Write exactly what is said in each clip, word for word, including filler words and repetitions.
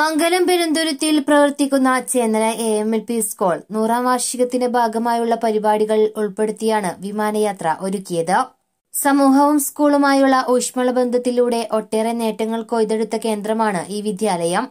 മംഗലം പെരുന്തുരുത്തിയിൽ പ്രവർത്തിക്കുന്ന Chennala A M L P school നൂറാം വാർഷികത്തിന്റെ ഭാഗമായുള്ള പരിപാടികൾ ഉൾപ്പെടുത്തിയാണ് വിമാനയാത്ര ഒരുക്കിയത്. സമൂഹവും സ്കൂളുമായുള്ള ഊഷ്മള ബന്ധത്തിലൂടെ ഒട്ടേറെ നേട്ടങ്ങൾ കൊയ്തെടുത്ത കേന്ദ്രമാണ് ഈ വിദ്യാലയം.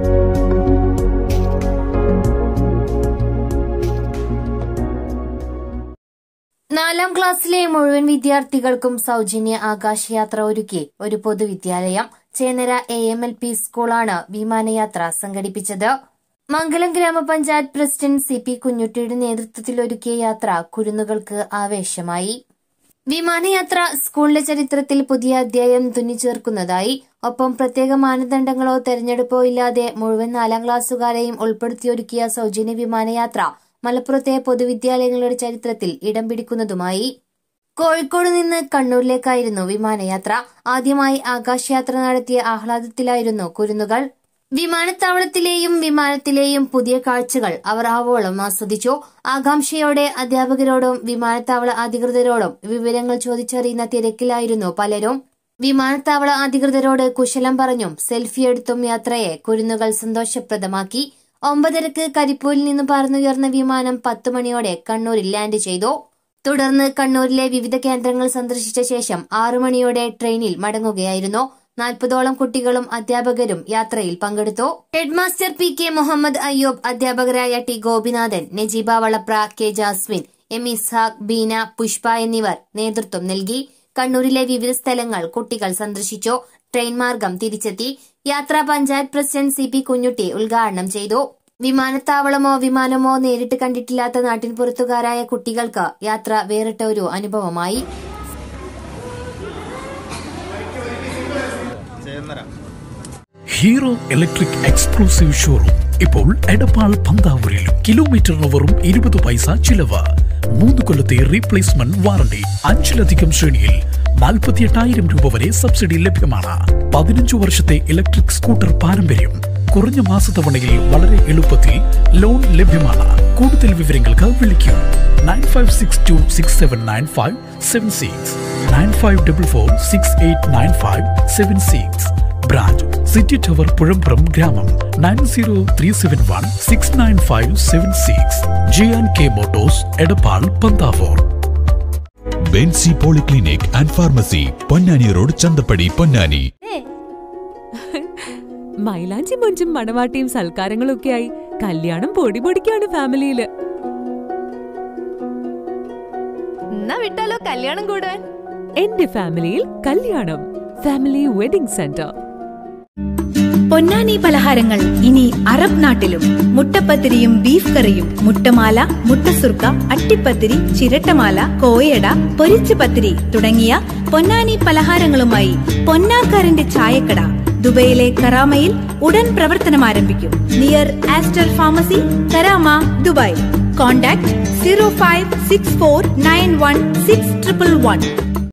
നാലാം ക്ലാസ്സിലെ മുഴുവൻ വിദ്യാർത്ഥികൾക്കും സൗജന്യ ആകാശയാത്ര ഒരുക്കി ഒരു പൊതുവിദ്യാലയം Chennara A M L P സ്കൂളാണ് വിമാനയാത്ര സംഘടിപ്പിച്ചത്. മംഗലം ഗ്രാമപഞ്ചായത്ത് പ്രസിഡന്റ് സി പി കുഞ്ഞുട്ടിയുടെ നേതൃത്വത്തിൽ ഒരുക്കിയ യാത്ര കുരുന്നുകൾക്ക് ആവേശമായി. വിമാനയാത്ര സ്കൂളിലെ ചരിത്രത്തിൽ പുതിയ അധ്യായം തുന്നിച്ചേർക്കുന്നതായി. ഒപ്പം പ്രത്യേക മാനദണ്ഡങ്ങളോ തെരഞ്ഞെടുപ്പോ ഇല്ലാതെ മുഴുവൻ നാലാം ക്ലാസ്സുകാരെയും ഉൾപ്പെടുത്തിയൊരുക്കിയ സൗജന്യ വിമാനയാത്ര മലപ്പുറത്തെ പൊതുവിദ്യാലയങ്ങളുടെ ചരിത്രത്തിൽ ഇടം പിടിക്കുന്നതുമായി. കോഴിക്കോട് നിന്ന് കണ്ണൂരിലേക്കായിരുന്നു വിമാനയാത്ര. ആദ്യമായി ആകാശയാത്ര നടത്തിയ ആഹ്ലാദത്തിലായിരുന്നു കുരുന്നുകൾ. വിമാനത്താവളത്തിലെയും വിമാനത്തിലെയും പുതിയ കാഴ്ചകൾ അവർ ആവോളം ആസ്വദിച്ചു. ആകാംക്ഷയോടെ അധ്യാപകരോടും വിമാനത്താവള അധികൃതരോടും വിവരങ്ങൾ ചോദിച്ചറിയുന്ന തിരക്കിലായിരുന്നു പലരും. വിമാനത്താവള അധികൃതരോട് കുശലം പറഞ്ഞും സെൽഫിയെടുത്തും യാത്രയെ കുരുന്നുകൾ സന്തോഷപ്രദമാക്കി. ഒമ്പതരക്ക് കരിപ്പൂരിൽ നിന്ന് പറന്നുയർന്ന വിമാനം പത്ത് മണിയോടെ കണ്ണൂരിൽ ലാൻഡ് ചെയ്തു. തുടർന്ന് കണ്ണൂരിലെ വിവിധ കേന്ദ്രങ്ങൾ സന്ദർശിച്ച ശേഷം ആറു മണിയോടെ ട്രെയിനിൽ മടങ്ങുകയായിരുന്നു. നാൽപ്പതോളം കുട്ടികളും അധ്യാപകരും യാത്രയിൽ പങ്കെടുത്തു. Headmaster P K Muhammad Ayyub, അധ്യാപകരായ T Gopinathan, Najeeba Valapra, K Jasmin, M Ishaq, Beena, Pushpa എന്നിവർ നേതൃത്വം നൽകി. കണ്ണൂരിലെ വിവിധ സ്ഥലങ്ങൾ കുട്ടികൾ സന്ദർശിച്ചു. ട്രെയിൻ മാർഗം തിരിച്ചെത്തി. യാത്ര panchayat president C P Kunhutty ഉദ്ഘാടനം ചെയ്തു. വിമാനത്താവളമോ വിമാനമോ നേരിട്ട് കണ്ടിട്ടില്ലാത്ത നാട്ടിൻ പുറത്തുകാരായ കുട്ടികൾക്ക് യാത്ര വേറിട്ട ഒരു അനുഭവമായി. ഹീറോ ഇലക്ട്രിക് എക്സ്ക്ലൂസീവ് ഷോറൂം ഇപ്പോൾ എടപ്പാൾ പന്താവൂരിലും. കിലോമീറ്ററിന് വെറും ഇരുപത് പൈസ ചിലവ്. മൂന്ന് കൊല്ലത്തെ റീപ്ലേസ്മെന്റ് വാറണ്ടി. അഞ്ചിലധികം ശ്രേണിയിൽ നാൽപ്പത്തിയെട്ടായിരം രൂപ വരെ സബ്സിഡി ലഭ്യമാണ്. പതിനഞ്ചു വർഷത്തെ ഇലക്ട്രിക് സ്കൂട്ടർ പാരമ്പര്യം. കുറഞ്ഞ മാസത്തവണയിൽ വളരെ എളുപ്പത്തിൽ ലോൺ ലഭ്യമാണ്. കൂടുതൽ വിവരങ്ങൾക്ക് വിളിക്കൂ nine five six two six seven nine five seven six nine five double four six eight nine five seven six. Branch city tower Puzhampuram ഗ്രാമം nine zero three seven one six nine five seven six. J and K motors, Edappal, Panthavoor. Benzy polyclinic and pharmacy, Ponnani road, Chanthappadi, Ponnani. മൈലാഞ്ചി മൊഞ്ചും മണവാട്ടിയും സൽക്കാരങ്ങളും ഒക്കെയായി കല്യാണം പൊടി പൊടിക്കാണ് ഫാമിലിയില്. എന്നാ വിട്ടാലോ കല്യാണം കൂടാൻ? എന്റെ ഫാമിലിയിൽ കല്യാണം. Family wedding centre. പൊന്നാനി പലഹാരങ്ങൾ ഇനി അറബ് നാട്ടിലും. മുട്ടപ്പത്തിരിയും ബീഫ് കറിയും, മുട്ടമാല, മുട്ടസുർക്ക, അട്ടിപ്പത്തിരി, ചിരട്ടമാല, കോയട, പൊരിച്ച പത്തിരി തുടങ്ങിയ പൊന്നാനി പലഹാരങ്ങളുമായി പൊന്നാക്കാരന്റെ ചായക്കട ദുബൈയിലെ കറാമയിൽ ഉടൻ പ്രവർത്തനം ആരംഭിക്കും. Near Aster pharmacy, Karama, Dubai. Contact zero five six four nine one six triple one.